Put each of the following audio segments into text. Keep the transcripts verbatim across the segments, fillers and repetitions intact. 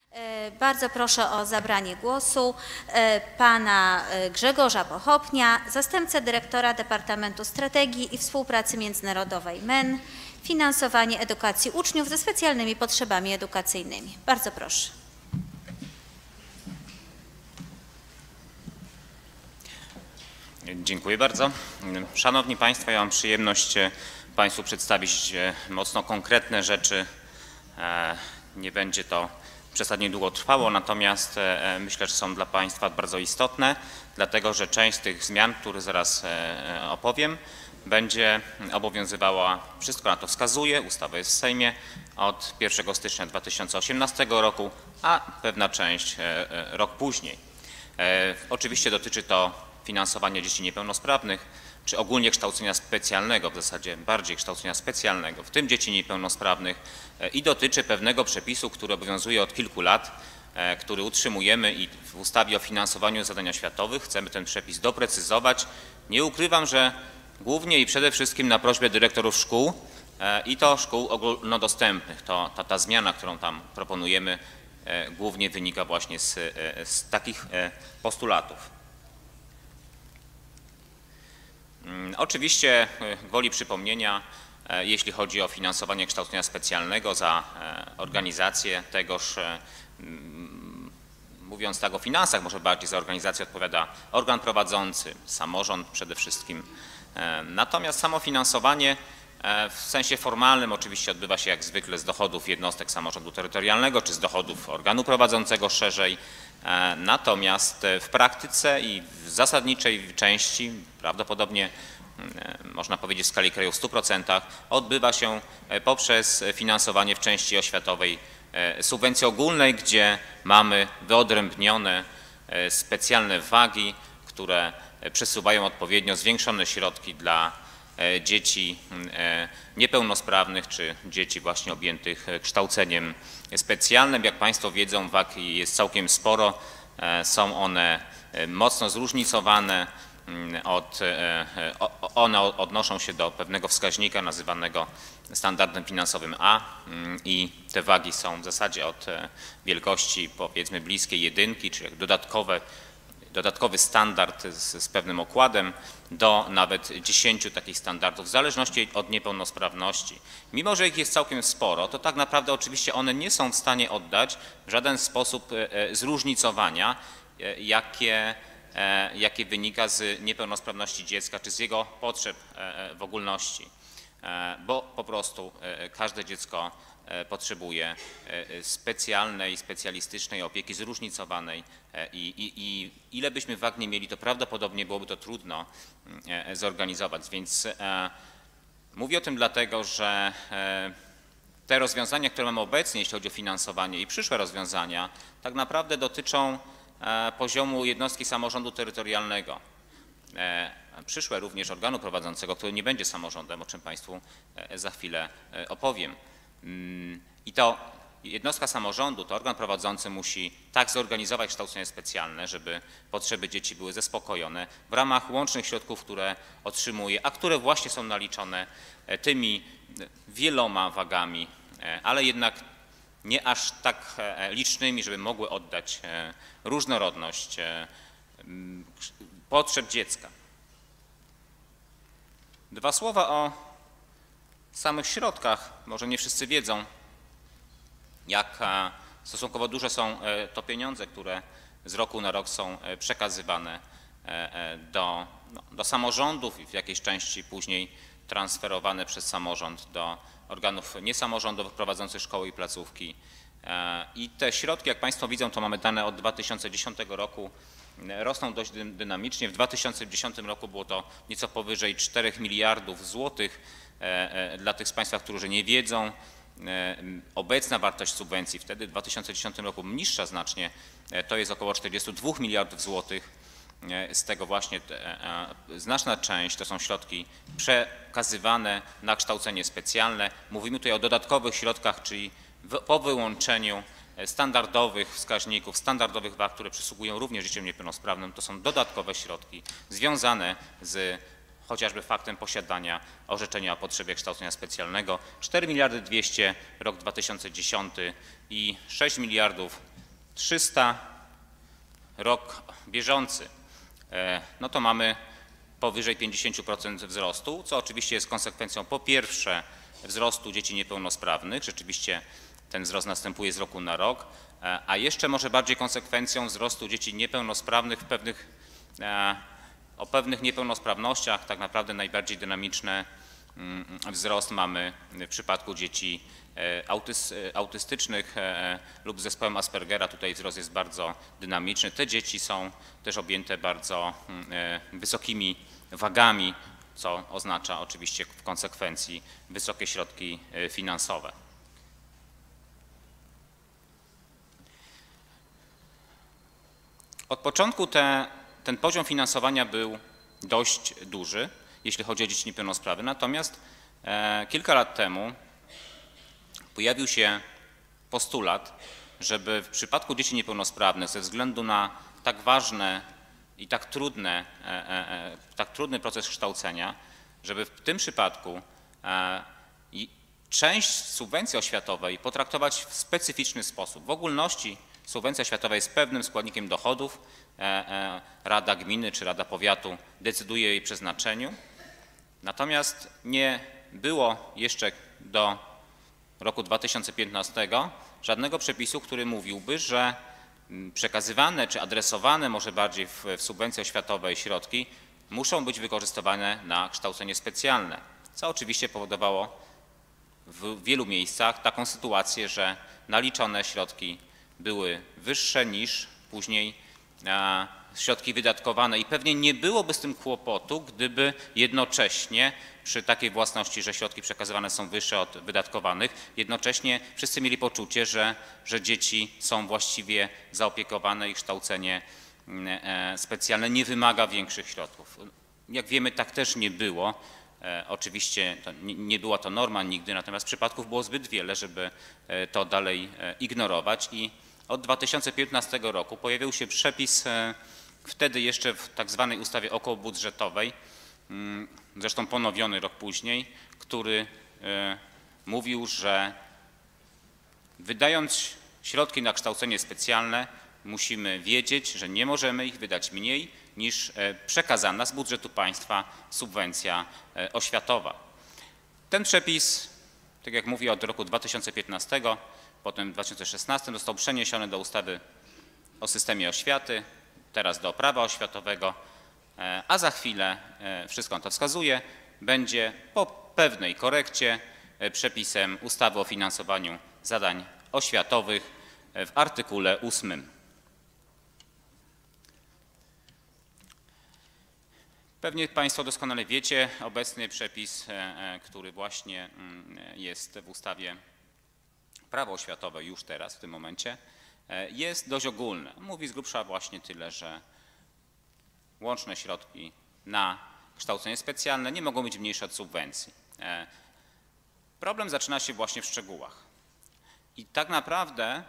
Bardzo proszę o zabranie głosu pana Grzegorza Pochopnia, zastępcę dyrektora Departamentu Strategii i Współpracy Międzynarodowej M E N, finansowanie edukacji uczniów ze specjalnymi potrzebami edukacyjnymi. Bardzo proszę. Dziękuję bardzo. Szanowni Państwo, ja mam przyjemność Państwu przedstawić mocno konkretne rzeczy. Nie będzie to przesadnie długo trwało, natomiast myślę, że są dla Państwa bardzo istotne, dlatego że część z tych zmian, które zaraz opowiem, będzie obowiązywała, wszystko na to wskazuje, ustawa jest w Sejmie od pierwszego stycznia dwa tysiące osiemnastego roku, a pewna część rok później. Oczywiście dotyczy to finansowania dzieci niepełnosprawnych, czy ogólnie kształcenia specjalnego, w zasadzie bardziej kształcenia specjalnego, w tym dzieci niepełnosprawnych, i dotyczy pewnego przepisu, który obowiązuje od kilku lat, który utrzymujemy i w ustawie o finansowaniu zadań oświatowych chcemy ten przepis doprecyzować. Nie ukrywam, że głównie i przede wszystkim na prośbę dyrektorów szkół i to szkół ogólnodostępnych. To, ta, ta zmiana, którą tam proponujemy, głównie wynika właśnie z, z takich postulatów. Oczywiście gwoli przypomnienia, jeśli chodzi o finansowanie kształcenia specjalnego, za organizację tegoż, mówiąc tak o finansach, może bardziej za organizację odpowiada organ prowadzący, samorząd przede wszystkim. Natomiast samo finansowanie w sensie formalnym oczywiście odbywa się jak zwykle z dochodów jednostek samorządu terytorialnego czy z dochodów organu prowadzącego szerzej. Natomiast w praktyce i w zasadniczej części, prawdopodobnie można powiedzieć w skali kraju w stu procentach, odbywa się poprzez finansowanie w części oświatowej subwencji ogólnej, gdzie mamy wyodrębnione specjalne wagi, które przesuwają odpowiednio zwiększone środki dla dzieci niepełnosprawnych czy dzieci właśnie objętych kształceniem specjalnym. Jak Państwo wiedzą, wag jest całkiem sporo, są one mocno zróżnicowane, od, one odnoszą się do pewnego wskaźnika nazywanego standardem finansowym A i te wagi są w zasadzie od wielkości powiedzmy bliskiej jedynki, czyli dodatkowe dodatkowy standard z, z pewnym okładem, do nawet dziesięciu takich standardów, w zależności od niepełnosprawności. Mimo że ich jest całkiem sporo, to tak naprawdę oczywiście one nie są w stanie oddać w żaden sposób zróżnicowania, jakie, jakie wynika z niepełnosprawności dziecka, czy z jego potrzeb w ogólności, bo po prostu każde dziecko potrzebuje specjalnej, specjalistycznej opieki zróżnicowanej i, i, i ile byśmy wag nie mieli, to prawdopodobnie byłoby to trudno zorganizować. Więc e, mówię o tym dlatego, że e, te rozwiązania, które mamy obecnie, jeśli chodzi o finansowanie i przyszłe rozwiązania, tak naprawdę dotyczą e, poziomu jednostki samorządu terytorialnego. E, przyszłe również organu prowadzącego, który nie będzie samorządem, o czym Państwu e, za chwilę e, opowiem. I to jednostka samorządu, to organ prowadzący musi tak zorganizować kształcenie specjalne, żeby potrzeby dzieci były zaspokojone w ramach łącznych środków, które otrzymuje, a które właśnie są naliczone tymi wieloma wagami, ale jednak nie aż tak licznymi, żeby mogły oddać różnorodność potrzeb dziecka. Dwa słowa o samych środkach. Może nie wszyscy wiedzą, jak stosunkowo duże są to pieniądze, które z roku na rok są przekazywane do, no, do samorządów i w jakiejś części później transferowane przez samorząd do organów niesamorządowych prowadzących szkoły i placówki. I te środki, jak Państwo widzą, to mamy dane od dwa tysiące dziesiątego roku, rosną dość dynamicznie. W dwa tysiące dziesiątym roku było to nieco powyżej czterech miliardów złotych. Dla tych z Państwa, którzy nie wiedzą, obecna wartość subwencji wtedy w dwa tysiące dziesiątym roku niższa znacznie, to jest około czterdziestu dwóch miliardów złotych. Z tego właśnie znaczna część to są środki przekazywane na kształcenie specjalne. Mówimy tutaj o dodatkowych środkach, czyli po wyłączeniu standardowych wskaźników, standardowych wag, które przysługują również dzieciom niepełnosprawnym. To są dodatkowe środki związane z chociażby faktem posiadania orzeczenia o potrzebie kształcenia specjalnego. cztery miliardy dwieście rok dwa tysiące dziesiąty i sześć miliardów trzysta, rok bieżący, no to mamy powyżej pięćdziesiąt procent wzrostu, co oczywiście jest konsekwencją po pierwsze wzrostu dzieci niepełnosprawnych, rzeczywiście ten wzrost następuje z roku na rok, a jeszcze może bardziej konsekwencją wzrostu dzieci niepełnosprawnych w pewnych, o pewnych niepełnosprawnościach. Tak naprawdę najbardziej dynamiczny wzrost mamy w przypadku dzieci autystycznych lub z zespołem Aspergera. Tutaj wzrost jest bardzo dynamiczny. Te dzieci są też objęte bardzo wysokimi wagami, co oznacza oczywiście w konsekwencji wysokie środki finansowe. Od początku te, ten poziom finansowania był dość duży, jeśli chodzi o dzieci niepełnosprawne, natomiast e, kilka lat temu pojawił się postulat, żeby w przypadku dzieci niepełnosprawnych ze względu na tak ważne i tak trudne, e, e, tak trudny proces kształcenia, żeby w tym przypadku e, i część subwencji oświatowej potraktować w specyficzny sposób. W ogólności subwencja oświatowa jest pewnym składnikiem dochodów. Rada gminy czy Rada Powiatu decyduje o jej przeznaczeniu. Natomiast nie było jeszcze do roku dwa tysiące piętnastego żadnego przepisu, który mówiłby, że przekazywane czy adresowane może bardziej w, w subwencji oświatowej środki muszą być wykorzystywane na kształcenie specjalne, co oczywiście powodowało w wielu miejscach taką sytuację, że naliczone środki były wyższe niż później środki wydatkowane i pewnie nie byłoby z tym kłopotu, gdyby jednocześnie przy takiej własności, że środki przekazywane są wyższe od wydatkowanych, jednocześnie wszyscy mieli poczucie, że, że dzieci są właściwie zaopiekowane i kształcenie specjalne nie wymaga większych środków. Jak wiemy, tak też nie było. Oczywiście to nie była to norma nigdy, natomiast przypadków było zbyt wiele, żeby to dalej ignorować i od dwa tysiące piętnastego roku pojawił się przepis wtedy jeszcze w tak zwanej ustawie okołobudżetowej, zresztą ponowiony rok później, który mówił, że wydając środki na kształcenie specjalne musimy wiedzieć, że nie możemy ich wydać mniej niż przekazana z budżetu państwa subwencja oświatowa. Ten przepis, tak jak mówię, od roku dwa tysiące piętnastego, potem w dwa tysiące szesnastym został przeniesiony do ustawy o systemie oświaty, teraz do prawa oświatowego, a za chwilę, wszystko na to wskazuje, będzie po pewnej korekcie przepisem ustawy o finansowaniu zadań oświatowych w artykule ósmym. Pewnie Państwo doskonale wiecie, obecny przepis, który właśnie jest w ustawie Prawo oświatowe już teraz, w tym momencie, jest dość ogólny. Mówi z grubsza właśnie tyle, że łączne środki na kształcenie specjalne nie mogą być mniejsze od subwencji. Problem zaczyna się właśnie w szczegółach. I tak naprawdę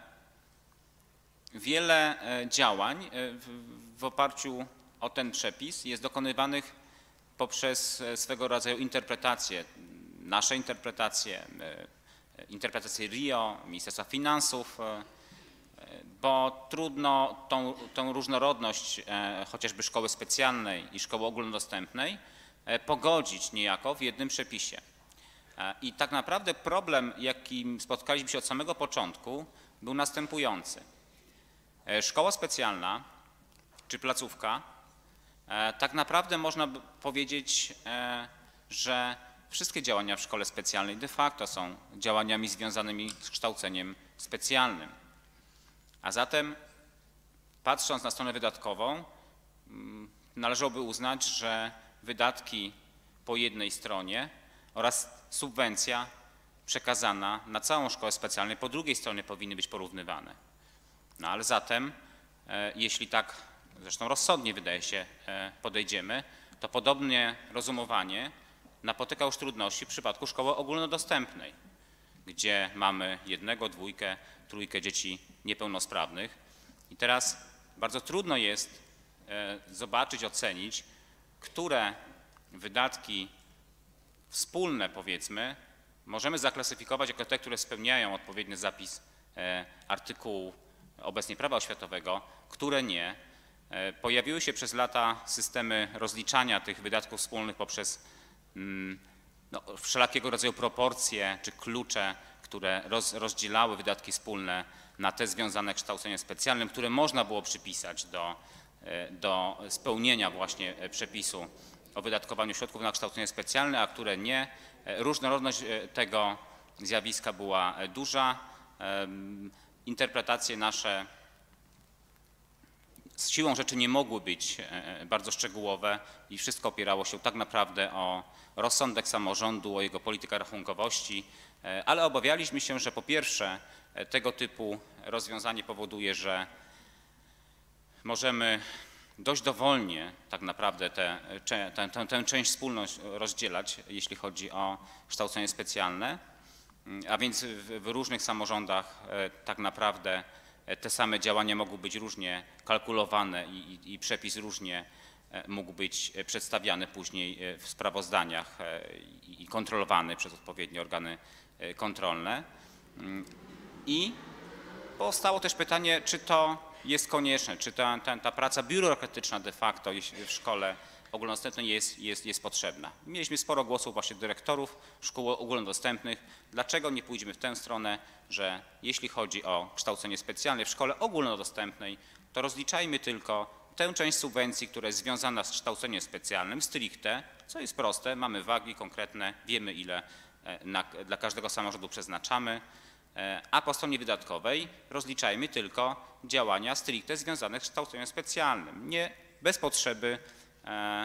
wiele działań w oparciu o ten przepis jest dokonywanych poprzez swego rodzaju interpretacje, nasze interpretacje, interpretację R I O, Ministerstwa Finansów, bo trudno tą, tą różnorodność chociażby szkoły specjalnej i szkoły ogólnodostępnej pogodzić niejako w jednym przepisie. I tak naprawdę problem, jakim spotkaliśmy się od samego początku, był następujący. Szkoła specjalna czy placówka, tak naprawdę można powiedzieć, że wszystkie działania w szkole specjalnej de facto są działaniami związanymi z kształceniem specjalnym. A zatem, patrząc na stronę wydatkową, należałoby uznać, że wydatki po jednej stronie oraz subwencja przekazana na całą szkołę specjalną po drugiej stronie powinny być porównywane. No ale zatem, jeśli tak zresztą rozsądnie wydaje się podejdziemy, to podobne rozumowanie napotyka już trudności w przypadku szkoły ogólnodostępnej, gdzie mamy jednego, dwójkę, trójkę dzieci niepełnosprawnych. I teraz bardzo trudno jest zobaczyć, ocenić, które wydatki wspólne, powiedzmy, możemy zaklasyfikować jako te, które spełniają odpowiedni zapis artykułu obecnie prawa oświatowego, które nie. Pojawiły się przez lata systemy rozliczania tych wydatków wspólnych poprzez no, wszelakiego rodzaju proporcje czy klucze, które roz, rozdzielały wydatki wspólne na te związane kształceniem specjalnym, które można było przypisać do, do spełnienia właśnie przepisu o wydatkowaniu środków na kształcenie specjalne, a które nie. Różnorodność tego zjawiska była duża. Interpretacje nasze z siłą rzeczy nie mogły być bardzo szczegółowe i wszystko opierało się tak naprawdę o rozsądek samorządu, o jego politykę rachunkowości, ale obawialiśmy się, że po pierwsze tego typu rozwiązanie powoduje, że możemy dość dowolnie tak naprawdę tę te, te, te, te część wspólną rozdzielać, jeśli chodzi o kształcenie specjalne, a więc w, w różnych samorządach tak naprawdę te same działania mogły być różnie kalkulowane i, i, i przepis różnie mógł być przedstawiany później w sprawozdaniach i, i kontrolowany przez odpowiednie organy kontrolne. I powstało też pytanie, czy to jest konieczne, czy ta, ta, ta praca biurokratyczna de facto w szkole ogólnodostępnej jest, jest, jest potrzebna. Mieliśmy sporo głosów właśnie dyrektorów szkół ogólnodostępnych. Dlaczego nie pójdziemy w tę stronę, że jeśli chodzi o kształcenie specjalne w szkole ogólnodostępnej, to rozliczajmy tylko tę część subwencji, która jest związana z kształceniem specjalnym stricte, co jest proste, mamy wagi konkretne, wiemy ile na, dla każdego samorządu przeznaczamy, a po stronie wydatkowej rozliczajmy tylko działania stricte związane z kształceniem specjalnym. Nie bez potrzeby e,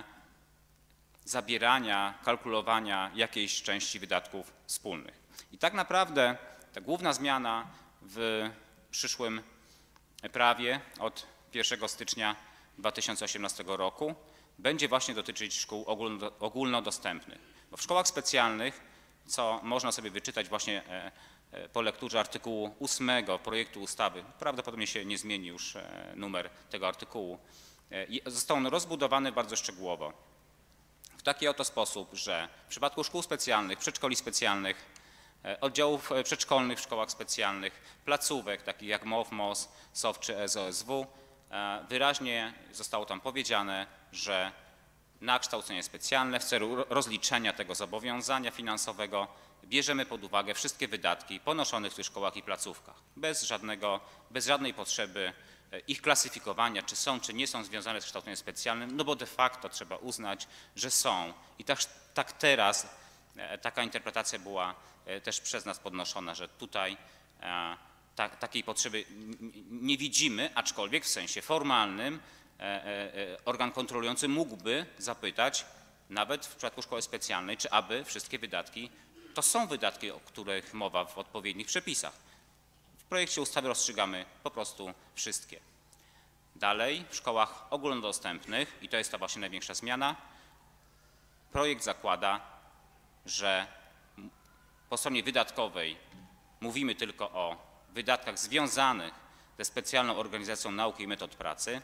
zabierania, kalkulowania jakiejś części wydatków wspólnych. I tak naprawdę ta główna zmiana w przyszłym prawie od pierwszego stycznia dwa tysiące osiemnastego roku będzie właśnie dotyczyć szkół ogólnodostępnych. Bo w szkołach specjalnych, co można sobie wyczytać właśnie po lekturze artykułu ósmego projektu ustawy, prawdopodobnie się nie zmieni już numer tego artykułu, został on rozbudowany bardzo szczegółowo w taki oto sposób, że w przypadku szkół specjalnych, przedszkoli specjalnych, oddziałów przedszkolnych w szkołach specjalnych, placówek takich jak M O W, M O S, S O W czy S O S W, wyraźnie zostało tam powiedziane, że na kształcenie specjalne w celu rozliczenia tego zobowiązania finansowego bierzemy pod uwagę wszystkie wydatki ponoszone w tych szkołach i placówkach, bez żadnego, bez żadnej potrzeby ich klasyfikowania, czy są, czy nie są związane z kształceniem specjalnym, no bo de facto trzeba uznać, że są. I tak, tak teraz taka interpretacja była też przez nas podnoszona, że tutaj ta, takiej potrzeby nie widzimy, aczkolwiek w sensie formalnym organ kontrolujący mógłby zapytać, nawet w przypadku szkoły specjalnej, czy aby wszystkie wydatki, to są wydatki, o których mowa w odpowiednich przepisach. W projekcie ustawy rozstrzygamy po prostu wszystkie. Dalej w szkołach ogólnodostępnych, i to jest ta właśnie największa zmiana, projekt zakłada, że po stronie wydatkowej mówimy tylko o wydatkach związanych ze specjalną organizacją nauki i metod pracy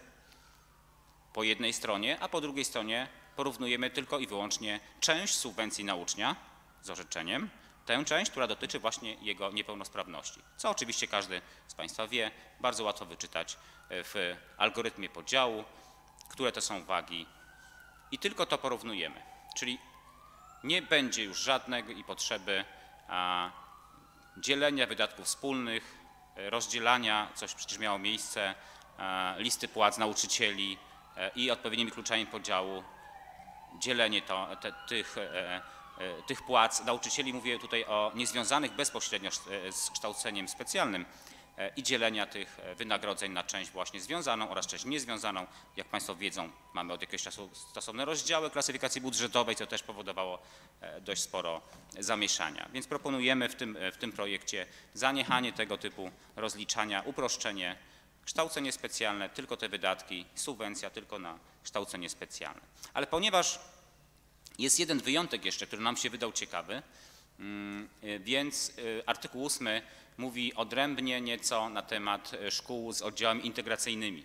po jednej stronie, a po drugiej stronie porównujemy tylko i wyłącznie część subwencji na ucznia z orzeczeniem, tę część, która dotyczy właśnie jego niepełnosprawności. Co oczywiście każdy z Państwa wie, bardzo łatwo wyczytać w algorytmie podziału, które to są wagi i tylko to porównujemy. Czyli nie będzie już żadnej i potrzeby a, dzielenia wydatków wspólnych, rozdzielania, coś przecież miało miejsce, a, listy płac nauczycieli a, i odpowiednimi kluczami podziału, dzielenie to, te, tych tych płac nauczycieli, mówię tutaj o niezwiązanych bezpośrednio z kształceniem specjalnym i dzielenia tych wynagrodzeń na część właśnie związaną oraz część niezwiązaną. Jak Państwo wiedzą, mamy od jakiegoś czasu stosowne rozdziały klasyfikacji budżetowej, co też powodowało dość sporo zamieszania. Więc proponujemy w tym, w tym projekcie zaniechanie tego typu rozliczania, uproszczenie, kształcenie specjalne, tylko te wydatki, subwencja tylko na kształcenie specjalne. Ale ponieważ jest jeden wyjątek jeszcze, który nam się wydał ciekawy, więc artykuł ósmy mówi odrębnie nieco na temat szkół z oddziałami integracyjnymi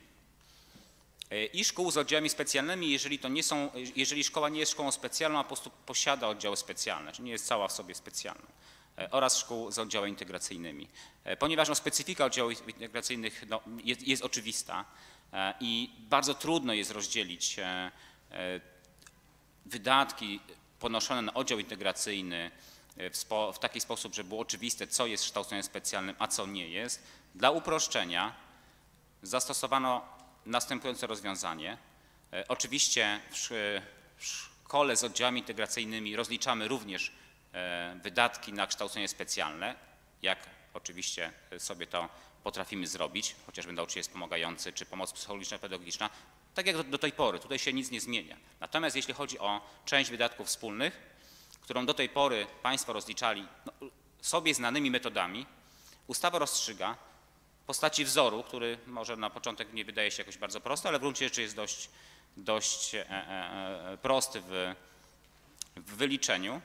i szkół z oddziałami specjalnymi, jeżeli, to nie są, jeżeli szkoła nie jest szkołą specjalną, a po prostu posiada oddziały specjalne, czyli nie jest cała w sobie specjalną. oraz szkół z oddziałami integracyjnymi. Ponieważ no, specyfika oddziałów integracyjnych no, jest, jest oczywista i bardzo trudno jest rozdzielić wydatki ponoszone na oddział integracyjny w, spo, w taki sposób, żeby było oczywiste, co jest kształceniem specjalnym, a co nie jest. Dla uproszczenia zastosowano następujące rozwiązanie. Oczywiście w, w szkole z oddziałami integracyjnymi rozliczamy również wydatki na kształcenie specjalne, jak oczywiście sobie to potrafimy zrobić, chociażby nauczyciel wspomagający czy pomoc psychologiczna, pedagogiczna, tak jak do, do tej pory, tutaj się nic nie zmienia. Natomiast jeśli chodzi o część wydatków wspólnych, którą do tej pory Państwo rozliczali no, sobie znanymi metodami, ustawa rozstrzyga w postaci wzoru, który może na początek nie wydaje się jakoś bardzo prosty, ale w gruncie rzeczy jest dość, dość e, e, prosty w, w wyliczeniu,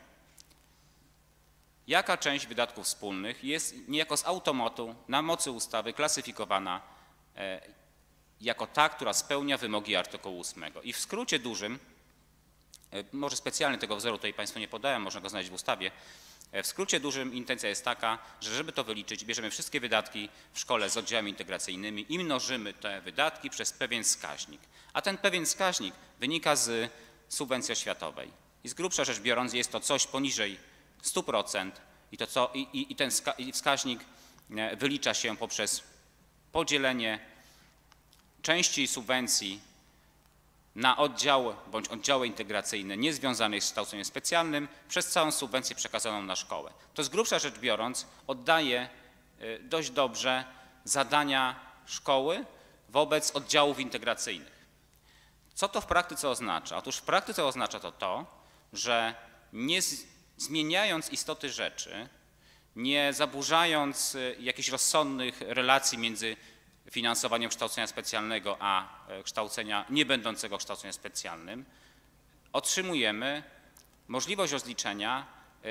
jaka część wydatków wspólnych jest niejako z automatu na mocy ustawy klasyfikowana e, jako ta, która spełnia wymogi artykułu ósmego. I w skrócie dużym, może specjalnie tego wzoru tutaj Państwu nie podałem, można go znaleźć w ustawie, w skrócie dużym intencja jest taka, że żeby to wyliczyć, bierzemy wszystkie wydatki w szkole z oddziałami integracyjnymi i mnożymy te wydatki przez pewien wskaźnik. A ten pewien wskaźnik wynika z subwencji oświatowej. I z grubsza rzecz biorąc jest to coś poniżej stu procent i, to co, i, i ten wskaźnik wylicza się poprzez podzielenie części subwencji na oddział bądź oddziały integracyjne niezwiązanych z kształceniem specjalnym przez całą subwencję przekazaną na szkołę. To z grubsza rzecz biorąc oddaje dość dobrze zadania szkoły wobec oddziałów integracyjnych. Co to w praktyce oznacza? Otóż w praktyce oznacza to to, że nie zmieniając istoty rzeczy, nie zaburzając jakichś rozsądnych relacji między finansowaniem kształcenia specjalnego, a kształcenia nie będącego kształceniem specjalnym, otrzymujemy możliwość rozliczenia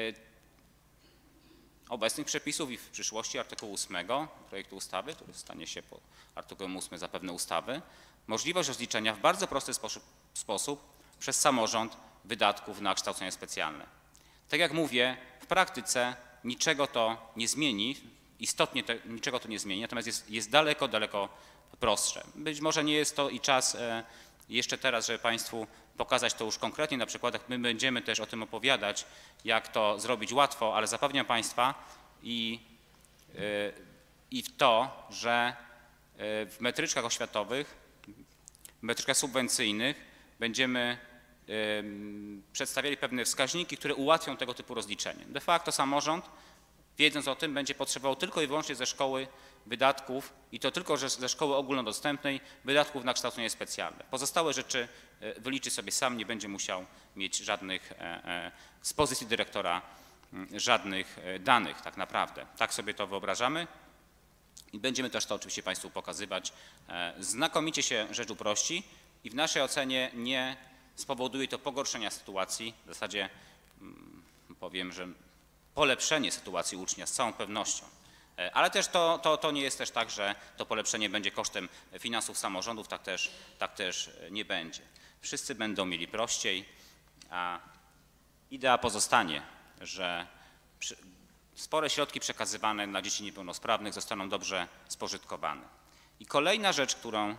obecnych przepisów i w przyszłości artykułu ósmego projektu ustawy, który stanie się po artykułem ósmym zapewne ustawy, możliwość rozliczenia w bardzo prosty sposób, sposób przez samorząd wydatków na kształcenie specjalne. Tak jak mówię, w praktyce niczego to nie zmieni, istotnie te, niczego to nie zmieni, natomiast jest, jest daleko, daleko prostsze. Być może nie jest to i czas e, jeszcze teraz, żeby Państwu pokazać to już konkretnie na przykładach. My będziemy też o tym opowiadać, jak to zrobić łatwo, ale zapewniam Państwa i, e, i w to, że e, w metryczkach oświatowych, w metryczkach subwencyjnych będziemy e, przedstawiali pewne wskaźniki, które ułatwią tego typu rozliczenie. De facto samorząd, wiedząc o tym, będzie potrzebował tylko i wyłącznie ze szkoły wydatków i to tylko ze szkoły ogólnodostępnej wydatków na kształcenie specjalne. Pozostałe rzeczy wyliczy sobie sam, nie będzie musiał mieć żadnych z pozycji dyrektora żadnych danych tak naprawdę. Tak sobie to wyobrażamy i będziemy też to oczywiście Państwu pokazywać. Znakomicie się rzecz uprości i w naszej ocenie nie spowoduje to pogorszenia sytuacji. W zasadzie powiem, że polepszenie sytuacji ucznia z całą pewnością. Ale też to, to, to nie jest też tak, że to polepszenie będzie kosztem finansów samorządów, tak też, tak też nie będzie. Wszyscy będą mieli prościej, a idea pozostanie, że spore środki przekazywane dla dzieci niepełnosprawnych zostaną dobrze spożytkowane. I kolejna rzecz, którą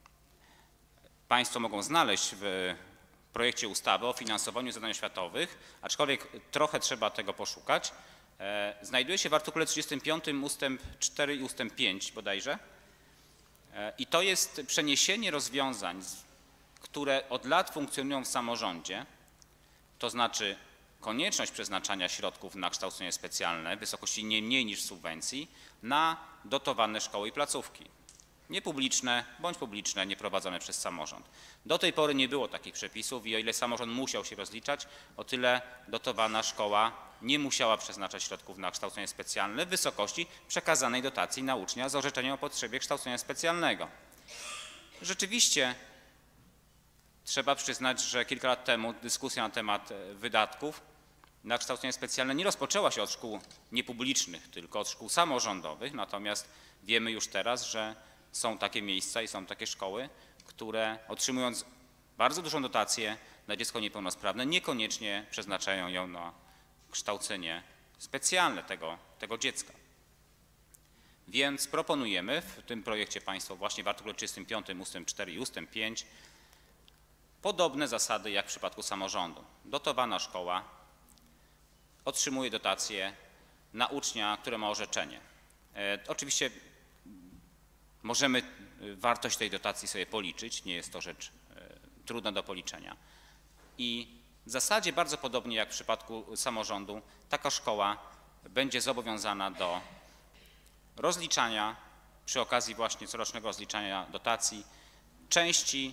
Państwo mogą znaleźć w projekcie ustawy o finansowaniu zadań oświatowych, aczkolwiek trochę trzeba tego poszukać, e, znajduje się w artykule trzydziestym piątym ustęp cztery i ustęp pięć bodajże e, i to jest przeniesienie rozwiązań, które od lat funkcjonują w samorządzie, to znaczy konieczność przeznaczania środków na kształcenie specjalne w wysokości nie mniej niż subwencji na dotowane szkoły i placówki. Niepubliczne bądź publiczne, nieprowadzone przez samorząd. Do tej pory nie było takich przepisów i o ile samorząd musiał się rozliczać, o tyle dotowana szkoła nie musiała przeznaczać środków na kształcenie specjalne w wysokości przekazanej dotacji na ucznia z orzeczeniem o potrzebie kształcenia specjalnego. Rzeczywiście trzeba przyznać, że kilka lat temu dyskusja na temat wydatków na kształcenie specjalne nie rozpoczęła się od szkół niepublicznych, tylko od szkół samorządowych, natomiast wiemy już teraz, że są takie miejsca i są takie szkoły, które otrzymując bardzo dużą dotację na dziecko niepełnosprawne, niekoniecznie przeznaczają ją na kształcenie specjalne tego, tego dziecka. Więc proponujemy w tym projekcie Państwo właśnie w artykule trzydziestym piątym ustęp cztery i ustęp pięć podobne zasady jak w przypadku samorządu. Dotowana szkoła otrzymuje dotację na ucznia, który ma orzeczenie. E, oczywiście możemy wartość tej dotacji sobie policzyć, nie jest to rzecz e, trudna do policzenia. I w zasadzie bardzo podobnie jak w przypadku samorządu, taka szkoła będzie zobowiązana do rozliczania przy okazji właśnie corocznego rozliczania dotacji części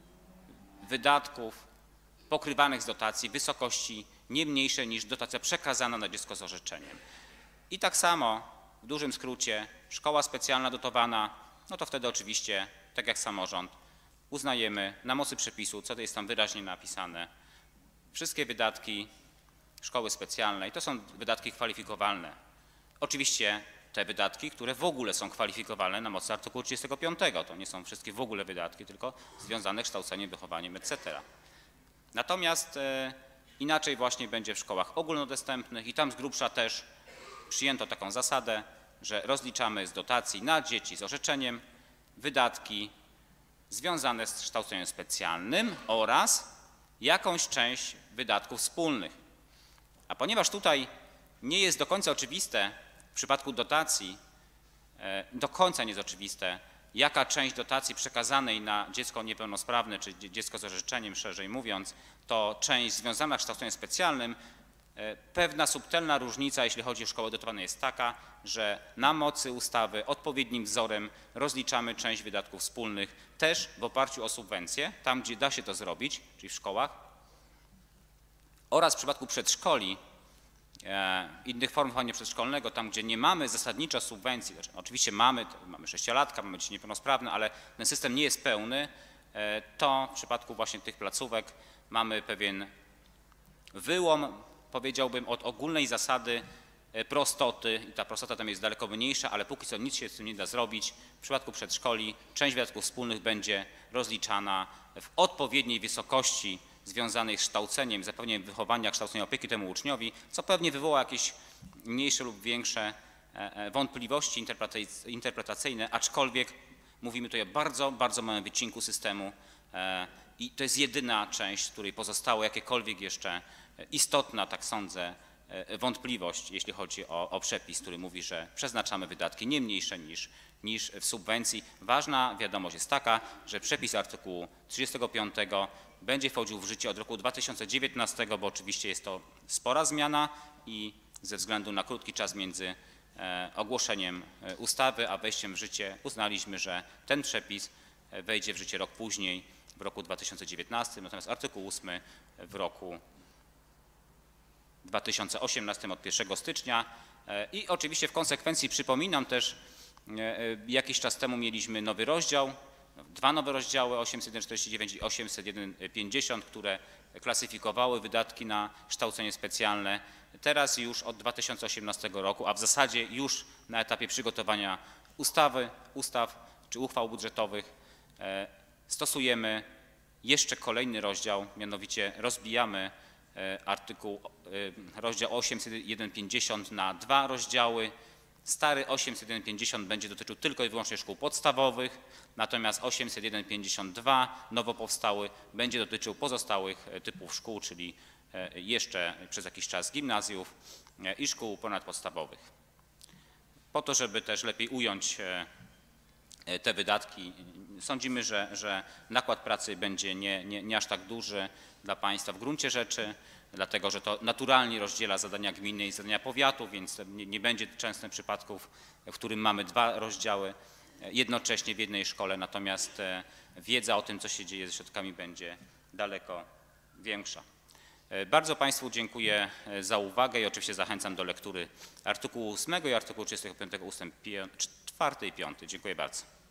wydatków pokrywanych z dotacji w wysokości nie mniejszej niż dotacja przekazana na dziecko z orzeczeniem. I tak samo w dużym skrócie szkoła specjalna dotowana, no to wtedy oczywiście, tak jak samorząd, uznajemy na mocy przepisu, co to jest tam wyraźnie napisane, wszystkie wydatki szkoły specjalnej to są wydatki kwalifikowalne. Oczywiście te wydatki, które w ogóle są kwalifikowalne na mocy artykułu trzydziestego piątego. To nie są wszystkie w ogóle wydatki, tylko związane z kształceniem, wychowaniem, et cetera. Natomiast e, inaczej właśnie będzie w szkołach ogólnodostępnych i tam z grubsza też przyjęto taką zasadę, że rozliczamy z dotacji na dzieci z orzeczeniem wydatki związane z kształceniem specjalnym oraz jakąś część wydatków wspólnych. A ponieważ tutaj nie jest do końca oczywiste w przypadku dotacji, do końca nie jest oczywiste, jaka część dotacji przekazanej na dziecko niepełnosprawne czy dziecko z orzeczeniem, szerzej mówiąc, to część związana z kształceniem specjalnym, pewna subtelna różnica, jeśli chodzi o szkoły dotowane, jest taka, że na mocy ustawy odpowiednim wzorem rozliczamy część wydatków wspólnych też w oparciu o subwencje, tam gdzie da się to zrobić, czyli w szkołach, oraz w przypadku przedszkoli, e, innych form wychowania przedszkolnego, tam gdzie nie mamy zasadniczo subwencji, znaczy, oczywiście mamy, mamy sześciolatka, mamy dzieci niepełnosprawne, ale ten system nie jest pełny, e, to w przypadku właśnie tych placówek mamy pewien wyłom, powiedziałbym, od ogólnej zasady prostoty i ta prostota tam jest daleko mniejsza, ale póki co nic się z tym nie da zrobić. W przypadku przedszkoli część wydatków wspólnych będzie rozliczana w odpowiedniej wysokości związanej z kształceniem, zapewnieniem wychowania, kształcenia opieki temu uczniowi, co pewnie wywoła jakieś mniejsze lub większe wątpliwości interpretacyjne, aczkolwiek mówimy tutaj o bardzo, bardzo małym wycinku systemu i to jest jedyna część, w której pozostało jakiekolwiek jeszcze istotna, tak sądzę, wątpliwość, jeśli chodzi o, o przepis, który mówi, że przeznaczamy wydatki nie mniejsze niż, niż w subwencji. Ważna wiadomość jest taka, że przepis artykułu trzydziestego piątego będzie wchodził w życie od roku dwa tysiące dziewiętnastego, bo oczywiście jest to spora zmiana i ze względu na krótki czas między e, ogłoszeniem ustawy a wejściem w życie uznaliśmy, że ten przepis wejdzie w życie rok później, w roku dwa tysiące dziewiętnastym, natomiast artykuł ósmy w roku dwa tysiące osiemnastym od pierwszego stycznia i oczywiście w konsekwencji przypominam też, jakiś czas temu mieliśmy nowy rozdział, dwa nowe rozdziały osiemset jeden czterdzieści dziewięć i osiemset jeden pięćdziesiąt, które klasyfikowały wydatki na kształcenie specjalne. Teraz już od dwa tysiące osiemnastego roku, a w zasadzie już na etapie przygotowania ustawy, ustaw czy uchwał budżetowych stosujemy jeszcze kolejny rozdział, mianowicie rozbijamy artykuł, rozdział osiemset jeden pięćdziesiąt na dwa rozdziały. Stary osiemset jeden pięćdziesiąt będzie dotyczył tylko i wyłącznie szkół podstawowych, natomiast osiemset jeden pięćdziesiąt dwa, nowo powstały, będzie dotyczył pozostałych typów szkół, czyli jeszcze przez jakiś czas gimnazjów i szkół ponadpodstawowych. Po to, żeby też lepiej ująć te wydatki, sądzimy, że, że nakład pracy będzie nie, nie, nie aż tak duży dla państwa w gruncie rzeczy, dlatego że to naturalnie rozdziela zadania gminy i zadania powiatu, więc nie, nie będzie często przypadków, w którym mamy dwa rozdziały jednocześnie w jednej szkole, natomiast wiedza o tym, co się dzieje ze środkami, będzie daleko większa. Bardzo Państwu dziękuję za uwagę i oczywiście zachęcam do lektury artykułu ósmego i artykułu trzydziestego piątego ustęp czwarty i piąty. Dziękuję bardzo.